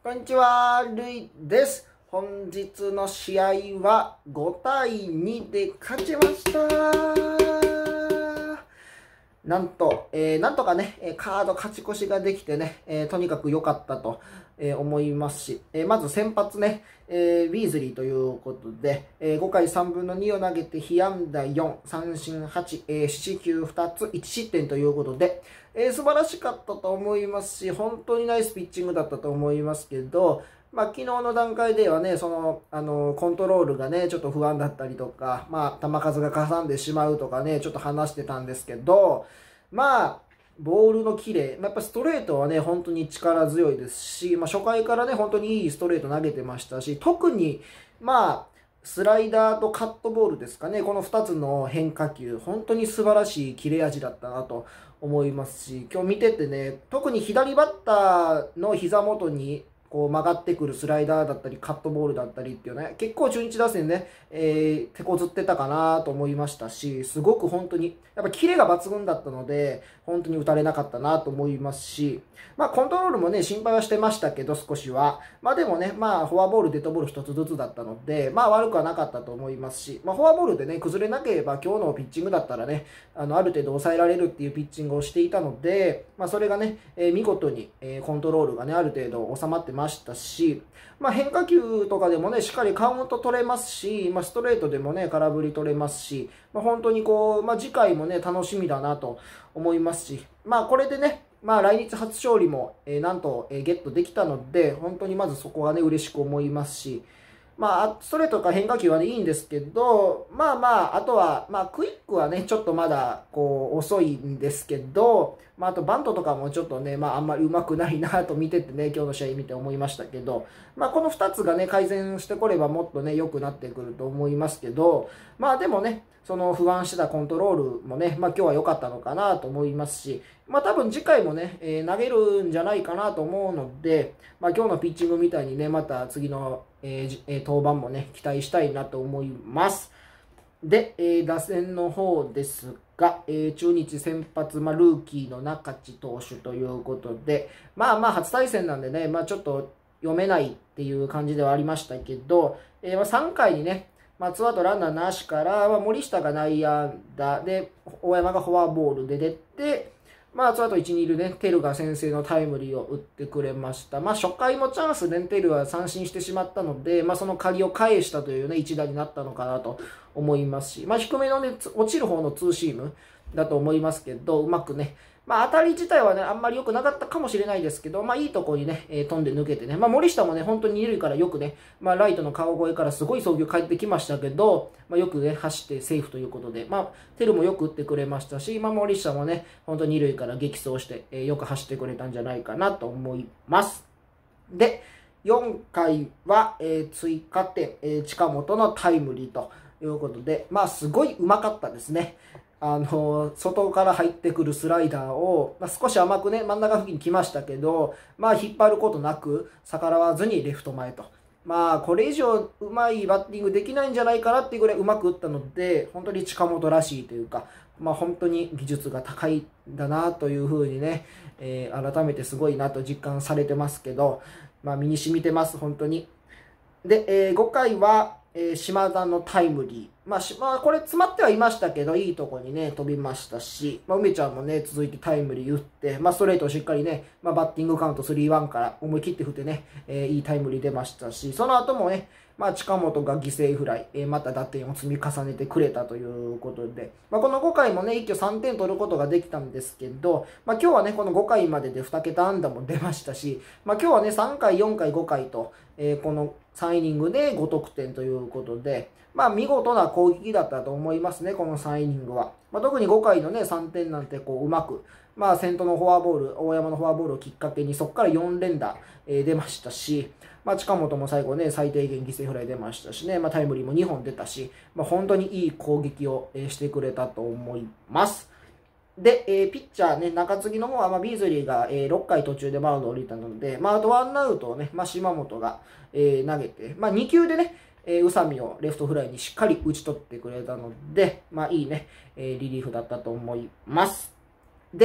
こんにちは、ルイです。本日の試合は5対2で勝ちました。なんとかね、カード勝ち越しができてね、とにかく良かったと思いますし、まず先発ね、ウィーズリーということで、5回3分の2を投げて被安打4、三振8、四球2つ、1失点ということで、素晴らしかったと思いますし、本当にナイスピッチングだったと思いますけど、昨日の段階ではね、コントロールがね、ちょっと不安だったりとか、球数がかさんでしまうとかね、ちょっと話してたんですけど、ボールのキレ、やっぱストレートはね、本当に力強いですし、初回からね、本当にいいストレート投げてましたし、特に、スライダーとカットボールですかね、この2つの変化球、本当に素晴らしい切れ味だったなと思いますし、今日見ててね、特に左バッターの膝元に、こう曲がってくるスライダーだったりカットボールだったりっていうね、結構中日打線ね、手こずってたかなと思いましたし、すごく本当にやっぱキレが抜群だったので本当に打たれなかったなと思いますし、コントロールもね心配はしてましたけど少しは、でもねフォアボールデッドボール1つずつだったので悪くはなかったと思いますし、フォアボールでね崩れなければ今日のピッチングだったらねある程度抑えられるっていうピッチングをしていたので、それがね、見事に、コントロールがねある程度収まってましたし、変化球とかでもねしっかりカウント取れますし、ストレートでもね空振り取れますし、本当にこう、次回もね楽しみだなと思いますし、これでね来日初勝利も、なんと、ゲットできたので、本当にまずそこはね嬉しく思いますし、ストレートとか変化球はねいいんですけど、あとは、クイックはねちょっとまだこう遅いんですけど、あとバントとかもちょっとねあんまり上手くないなと見ててね、今日の試合見て思いましたけど、この2つがね改善してこればもっとね良くなってくると思いますけど、でもねその不安してたコントロールもね、今日は良かったのかなと思いますし、多分次回もね、投げるんじゃないかなと思うので、今日のピッチングみたいにね、また次の、登板もね、期待したいなと思います。で、打線の方ですが、中日先発、ルーキーの中地投手ということで、初対戦なんでね、ちょっと読めないっていう感じではありましたけど、3回にね、ツーアウトランナーなしから、森下が内野安打で、大山がフォアボールで出て、ツーアウト1、2塁ね、テルが先制のタイムリーを打ってくれました。初回もチャンスで、テルは三振してしまったので、その借りを返したというね、一打になったのかなと思いますし、低めのね、落ちる方のツーシームだと思いますけど、うまくね、当たり自体はね、あんまり良くなかったかもしれないですけど、いいところにね、飛んで抜けてね、森下もね、本当に二塁からよくね、ライトの川越からすごい送球返ってきましたけど、よくね、走ってセーフということで、テルもよく打ってくれましたし、森下もね、本当に二塁から激走して、よく走ってくれたんじゃないかなと思います。で、4回は、追加点、近本のタイムリーということで、すごいうまかったですね。外から入ってくるスライダーを、少し甘くね、真ん中付近に来ましたけど、引っ張ることなく、逆らわずにレフト前と。これ以上うまいバッティングできないんじゃないかなっていうぐらいうまく打ったので、本当に近本らしいというか、本当に技術が高いんだなというふうにね、改めてすごいなと実感されてますけど、身に染みてます、本当に。で、5回は、島田のタイムリー。これ詰まってはいましたけど、いいとこにね、飛びましたし、梅ちゃんもね、続いてタイムリー打って、ストレートをしっかりね、バッティングカウント 3-1 から思い切って振ってね、いいタイムリー出ましたし、その後もね、近本が犠牲フライ、また打点を積み重ねてくれたということで、この5回もね、一挙3点取ることができたんですけど、今日はね、この5回までで2桁安打も出ましたし、今日はね、3回、4回、5回と、この3イニングで5得点ということで、見事な攻撃だったと思いますね、この3イニングは。特に5回のね、3点なんてこう、うまく、先頭のフォアボール、大山のフォアボールをきっかけに、そこから4連打、出ましたし、近本も最後ね、最低限犠牲フライ出ましたしね、タイムリーも2本出たし、本当にいい攻撃をしてくれたと思います。で、ピッチャーね、中継ぎの方は、ビーズリーが6回途中でマウンドを降りたので、あとワンアウトをね、島本が投げて、2球でね、宇佐美をレフトフライにしっかり打ち取ってくれたので、いいね、リリーフだったと思います。で、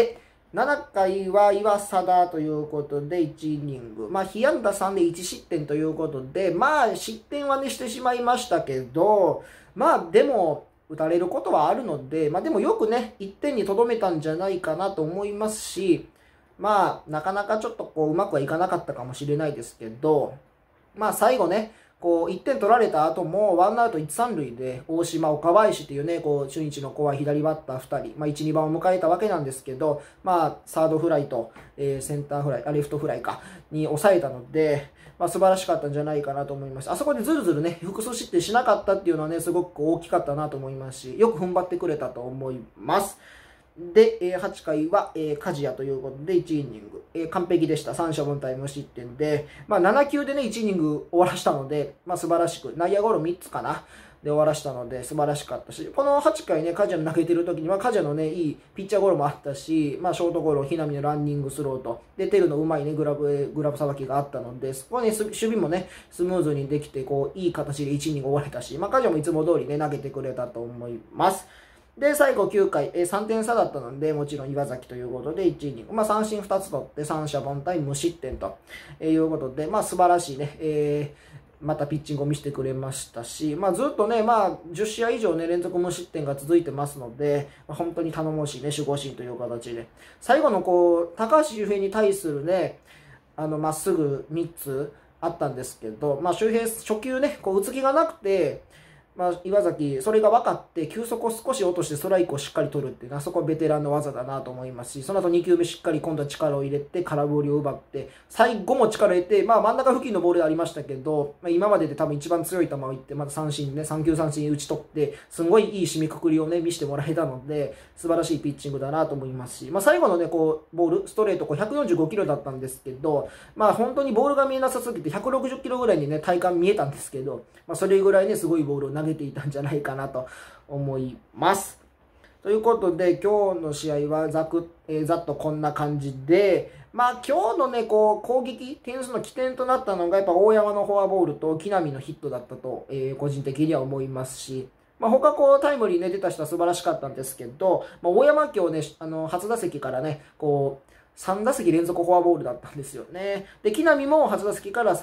7回は岩貞ということで1イニング。被安打3で1失点ということで、失点はね、してしまいましたけど、でも、打たれることはあるので、でもよくね、1点にとどめたんじゃないかなと思いますし、なかなかちょっとうまくはいかなかったかもしれないですけど、最後ね、1点取られた後も、ワンアウト1、3塁で、大島、岡林っていうね、中日の怖い左バッター2人、1、2番を迎えたわけなんですけど、サードフライと、センターフライ、レフトフライか、に抑えたので、素晴らしかったんじゃないかなと思います。あそこでずるずるね、複数失点しなかったっていうのはね、すごく大きかったなと思いますし、よく踏ん張ってくれたと思います。で、8回は、梶谷ということで1イニング、完璧でした。三者凡退無失点で、7球でね、1イニング終わらしたので、素晴らしく、内野ゴロ3つかな。で終わらしたので素晴らしかったし、この8回ね、梶谷の投げてる時には、梶谷のね、いいピッチャーゴロもあったし、ショートゴロ、平見のランニングスローと、で、テルのうまいね、グラブさばきがあったので、そこはね、守備もね、スムーズにできて、いい形で1イニング終われたし、梶谷もいつも通りね、投げてくれたと思います。で、最後9回、3点差だったので、もちろん岩崎ということで1イニング。三振2つ取って、三者凡退無失点ということで、素晴らしいね、またピッチングを見せてくれましたし、ずっとね、10試合以上ね、連続無失点が続いてますので、本当に頼もしいね、守護神という形で。最後の高橋周平に対するね、まっすぐ3つあったんですけど、周平、初球ね、打つ気がなくて、岩崎、それが分かって、球速を少し落としてストライクをしっかり取るっていうのは、あそこはベテランの技だなと思いますし、その後2球目しっかり今度は力を入れて、空振りを奪って、最後も力を入れて、真ん中付近のボールでありましたけど、今までで多分一番強い球をいって、また三振ね、3球三振打ち取って、すごいいい締めくくりをね、見せてもらえたので、素晴らしいピッチングだなと思いますし、最後のね、ボール、ストレート、145キロだったんですけど、本当にボールが見えなさすぎて、160キロぐらいにね、体感見えたんですけど、それぐらいね、すごいボールを投げていたんじゃないかなと思います。ということで、今日の試合はざっとこんな感じで、今日のね、攻撃、点数の起点となったのが、やっぱ大山のフォアボールと木浪のヒットだったと、個人的には思いますし、他タイムリーね、出た人は素晴らしかったんですけど、大山今日ね、初打席からね、3打席連続フォアボールだったんですよね。で、木浪も初打席から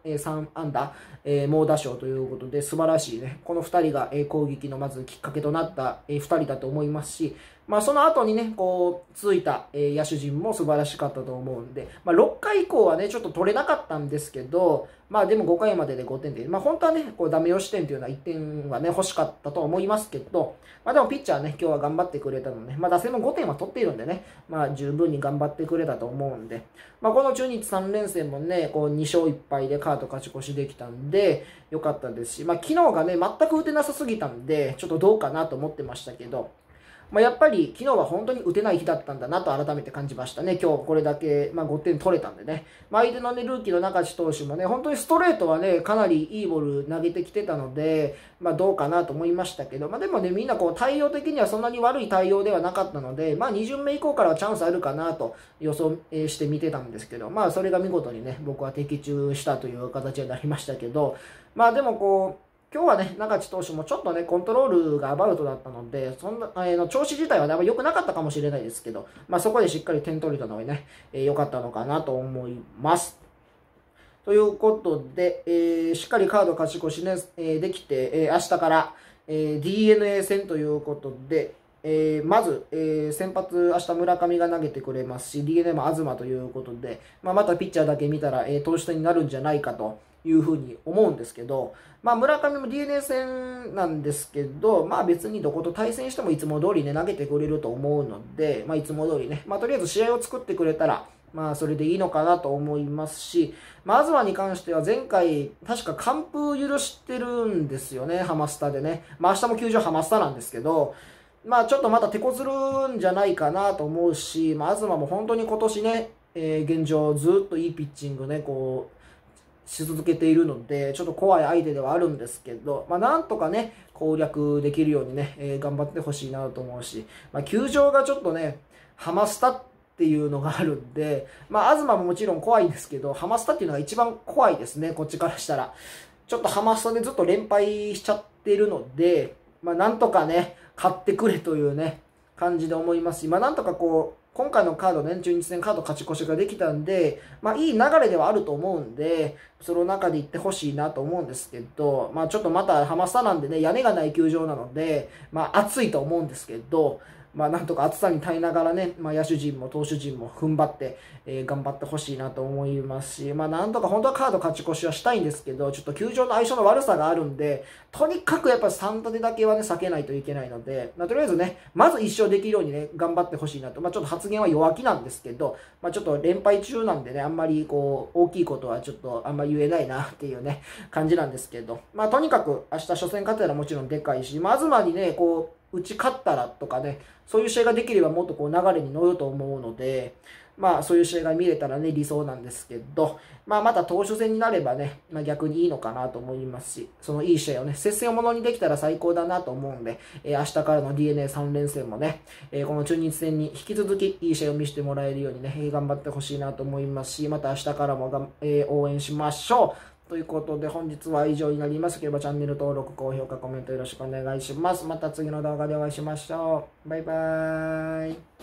3安打、猛打賞ということで素晴らしいね。この2人が攻撃のまずきっかけとなった2人だと思いますし、その後にね、続いた野手陣も素晴らしかったと思うんで、6回以降はね、ちょっと取れなかったんですけど、でも5回までで5点で、本当はね、ダメ押し点というのは1点はね、欲しかったと思いますけど、でもピッチャーね、今日は頑張ってくれたので、打線も5点は取っているんでね、十分に頑張ってくれたと思うんで、この中日3連戦もね、2勝1敗でカード勝ち越しできたんで、良かったですし、昨日がね、全く打てなさすぎたんで、ちょっとどうかなと思ってましたけど、やっぱり昨日は本当に打てない日だったんだなと改めて感じましたね。今日これだけ、5点取れたんでね。相手のね、ルーキーの中地投手もね、本当にストレートはね、かなりいいボール投げてきてたので、どうかなと思いましたけど、でもね、みんな対応的にはそんなに悪い対応ではなかったので、2巡目以降からはチャンスあるかなと予想して見てたんですけど、それが見事にね、僕は的中したという形になりましたけど、でも今日はね、中地投手もちょっとね、コントロールがアバウトだったので、そんな、調子自体はね、良くなかったかもしれないですけど、そこでしっかり点取れたのがね、良かったのかなと思います。ということで、しっかりカード勝ち越しね、できて、明日から、DNA 戦ということで、まず、先発、明日村上が投げてくれますし、DNA も東ということで、またピッチャーだけ見たら、投手戦になるんじゃないかというふうに思うんですけど、村上も DNA 戦なんですけど、別にどこと対戦してもいつも通りね、投げてくれると思うので、いつも通りね、とりあえず試合を作ってくれたら、それでいいのかなと思いますし、東に関しては前回、確か完封許してるんですよね、ハマスタでね。明日も球場ハマスタなんですけど、ちょっとまた手こずるんじゃないかなと思うし、東も本当に今年ね、現状ずっといいピッチングね、し続けているので、ちょっと怖い相手ではあるんですけど、なんとかね、攻略できるようにね、頑張ってほしいなと思うし、球場がちょっとね、ハマスタっていうのがあるんで、東ももちろん怖いんですけど、ハマスタっていうのが一番怖いですね、こっちからしたら。ちょっとハマスタでずっと連敗しちゃっているので、なんとかね、勝ってくれというね、感じで思いますし、なんとか今回のカードね、中日戦カード勝ち越しができたんで、いい流れではあると思うんで、その中で行ってほしいなと思うんですけど、ちょっとまたハマスタなんでね、屋根がない球場なので、暑いと思うんですけど、なんとか暑さに耐えながらね、野手陣も投手陣も踏ん張って、頑張ってほしいなと思いますし、なんとか本当はカード勝ち越しはしたいんですけど、ちょっと球場の相性の悪さがあるんで、とにかくやっぱ3立てだけはね、避けないといけないので、とりあえずね、まず1勝できるようにね、頑張ってほしいなと。ちょっと発言は弱気なんですけど、ちょっと連敗中なんでね、あんまりこう、大きいことはちょっとあんまり言えないなっていうね、感じなんですけど、とにかく明日初戦勝ったらもちろんでかいし、東にね、こう、打ち勝ったらとかね、そういう試合ができればもっとこう流れに乗ると思うので、そういう試合が見れたらね、理想なんですけど、また投手戦になればね、逆にいいのかなと思いますし、そのいい試合をね、接戦をものにできたら最高だなと思うんで、明日からの DNA3 連戦もね、この中日戦に引き続きいい試合を見せてもらえるようにね、頑張ってほしいなと思いますし、また明日からも応援しましょう。ということで本日は以上になります。よければチャンネル登録、高評価、コメントよろしくお願いします。また次の動画でお会いしましょう。バイバーイ。